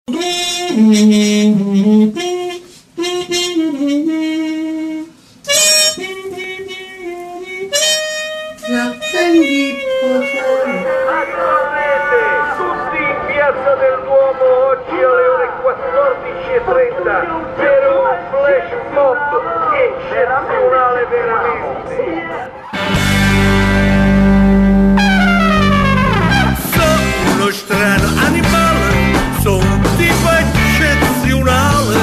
Attendiate, tutti in Piazza del Duomo oggi alle ore 14:30 per un flash mob eccezionale veramente. Sono uno strano animale, sono un tipo eccezionale.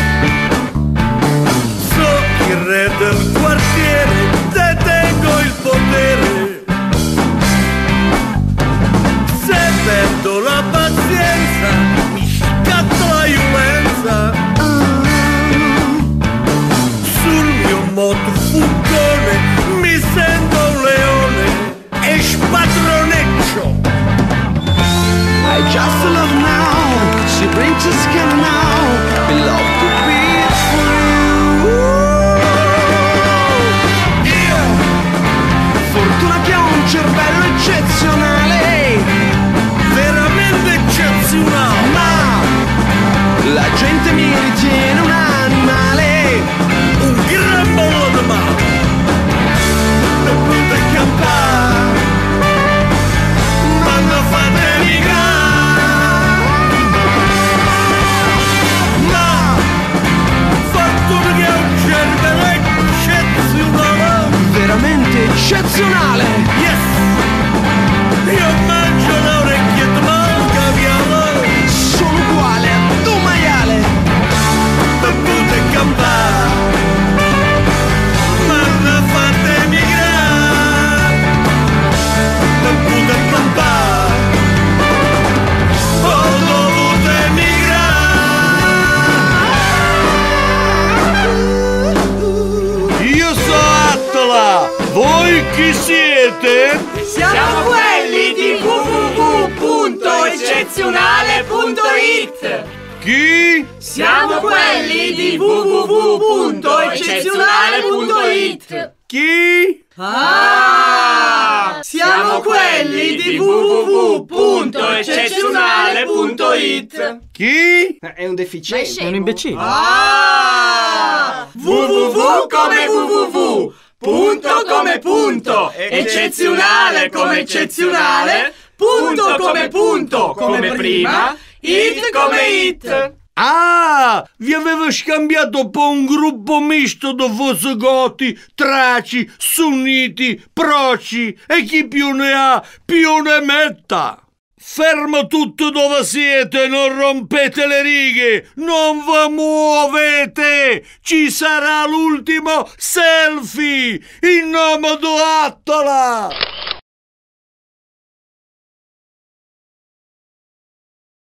Sono il re del quartiere, detengo il potere. Se perdo la pazienza, mi scatta la violenza. Sul mio motofurgone mi sento un leone e spadroneccio. I just love now, she brings us together now. We love to be for you. Io, fortuna che ho un cervello eccezionale, Veramente eccezionale. ma la gente mi ritiene un animale. Un gran bollo di male. Non potete campare, ma non fate migrare. Ma fortuna che ho un cervello eccezionale. Veramente eccezionale. Yes! Io mangio l'orecchia di caviale. Sono uguale a tu maiale. Non potete campare, ma non fate migrare. Non potete campare, ho dovuto emigrare. Io so Attola, voi chi siete? Siamo quelli di www.eccezionale.it. Chi? Siamo quelli di www.eccezionale.it. Chi? Ah! Siamo quelli di www.eccezionale.it. Chi? È un deficiente. È un imbecille. Ah! www come www. Punto come punto, eccezionale come eccezionale, punto come prima, it come it. Ah, vi avevo scambiato un po' un gruppo misto di Vosgoti, Traci, Sunniti, Proci e chi più ne ha più ne metta. Fermo tutto dove siete, non rompete le righe, non vi muovete, ci sarà l'ultimo selfie in nome di Attola.